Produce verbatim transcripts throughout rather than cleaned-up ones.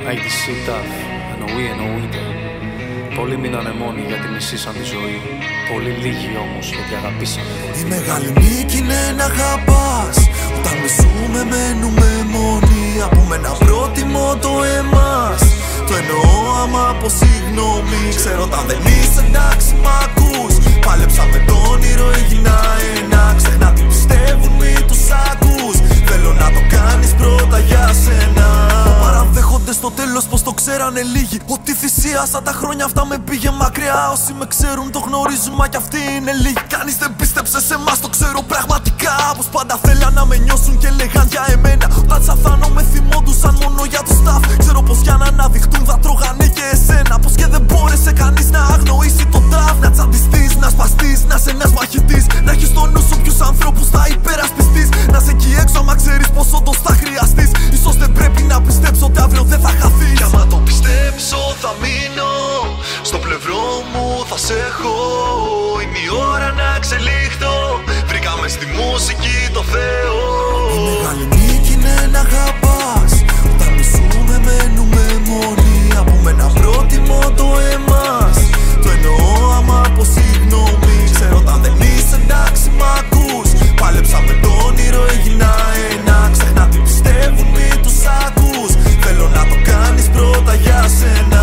άι τι σι, ταφ, εννοεί εννοείται. Πολλοί μείνανε μόνοι γιατί μισήσαν τη ζωή. Πολύ λίγοι όμως γιατί αγαπήσανε. Η μεγάλη νίκη είναι να αγαπάς. Όταν μισούμε μένουμε μόνοι. Από ένα πρότιμο το εμάς. Το εννοώ άμα από συγγνώμη. Ξέρω όταν δεν είσαι εντάξει μ' ακούς. Πάλεψα με το όνειρο έγινα ένα. Ξεχνά τι πιστεύουν μη τους ακούς. Θέλω να το κάνεις πρώτα για σένα. Παραδέχονται στο τέλος πως το ξέρανε λίγοι. Ότι θυσίασα τα χρόνια αυτά με πήγε μακριά. Όσοι με ξέρουν το γνωρίζουν μα κι αυτοί είναι λίγοι. Κανείς δεν πίστεψε σε εμάς το ξέρω πραγματικά. Πως πάντα θέλαν να με νιώσουν και λέγαν για εμένα. Όταν τσαθάνω με θυμόντουσαν μόνο για το staff. Ξέρω πως για να αναδειχτούν θα τρώγανε και εσένα. Πως και δεν μπόρεσε κανείς να αγνοήσει το ταφ. Να τσαντιστείς, να σπαστείς, να σε ένας μαχητής. Να έχεις στο νου σου ποιους ανθρώπους θα υπερασπιστείς. Να σε εκεί έξω άμα ξέρεις πως όντως θα χρειαστείς. Ίσως δεν πρέπει να πιστέψω ότι αύριο δεν θα χαθείς. Κι άμα το πιστέψω θα μείνω. Στο πλευρό μου θα σε έχω. Είναι η ώρα να εξελιχθώ. Βρήκαμε στη μουσική το Θεό. Η μεγάλη νίκη είναι να αγαπάς. Όταν μισούμε μένουμε μόνοι. Από ένα πρότιμο το εμάς. Το εννοώ άμα από συγγνώμη. Ξέρω όταν δεν είσαι εντάξει μ' ακούς. Πάλεψα με το όνειρο έγινα ένα. Ξεχνά τι πιστεύουν μη τους ακούς. Θέλω να το κάνεις πρώτα για σένα.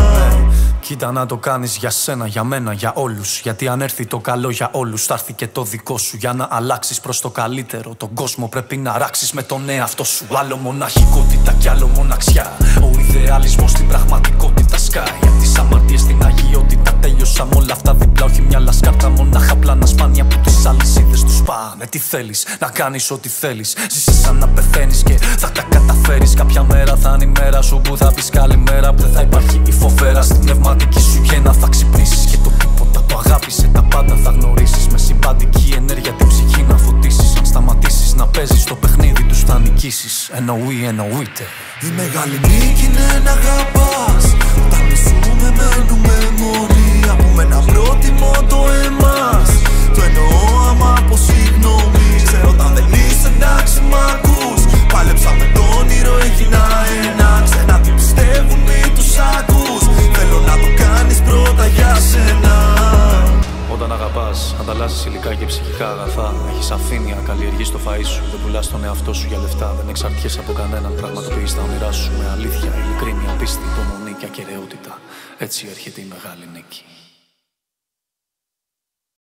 Κοίτα να το κάνεις για σένα, για μένα, για όλους. Γιατί αν έρθει το καλό για όλους, θα έρθει και το δικό σου. Για να αλλάξεις προς το καλύτερο τον κόσμο πρέπει να ράξεις με τον εαυτό σου. Άλλο μοναχικότητα κι άλλο μοναξιά. Ο ιδεαλισμός στην πραγματικότητα σκάει. Απ' τις αμαρτίες στην αγιότητα τέλειωσα με όλα αυτά διπλά. Όχι μια λασκάρτα μονάχα πλάνα σπάνια που τις αλυσίδες τους πάνε. Τι θέλεις, να κάνεις ό,τι θέλεις. Ζήσεις σαν να πεθαίνεις και θα τα καταφέρεις. Κάποια μέρα θα είναι η μέρα σου που θα πεις καλημέρα. Που δεν θα υπάρχει η φοβέρα στην πνευματική σου γέννα. Θα ξυπνήσεις και το τίποτα το αγάπησε. Τα πάντα θα γνωρίσεις. Με συμπαντική ενέργεια την ψυχή να φωτίσεις. Αν σταματήσεις να παίζεις το παιχνίδι τους θα νικήσεις. Εννοεί, εννοείται. Η μεγάλη νίκη είναι να αγαπάς. Όταν μισούμε μένουμε μόνοι. Από ένα πρότιμο το εμάς. Το εννοώ άμα από συγγνώμη. Ξέρω όταν δεν είσαι εντάξει μ' ακούς. Πάλεψα με το όνειρο έγινα ένα. Ξεχνά τι πιστεύουν μη τους ακούς. Θέλω να το κάνεις πρώτα για σένα. Όταν αγαπάς, ανταλλάσσεις υλικά και ψυχικά αγαθά. Έχεις αφήνεια, καλλιεργείς το φαΐ σου. Δεν πουλάς τον εαυτό σου για λεφτά. Δεν εξαρτιέσαι από κανέναν. Πραγματοποιείς τα όνειρά σου με αλήθεια, ειλικρίνεια, πίστη, υπομονή και ακεραιότητα. Έτσι έρχεται η μεγάλη νίκη.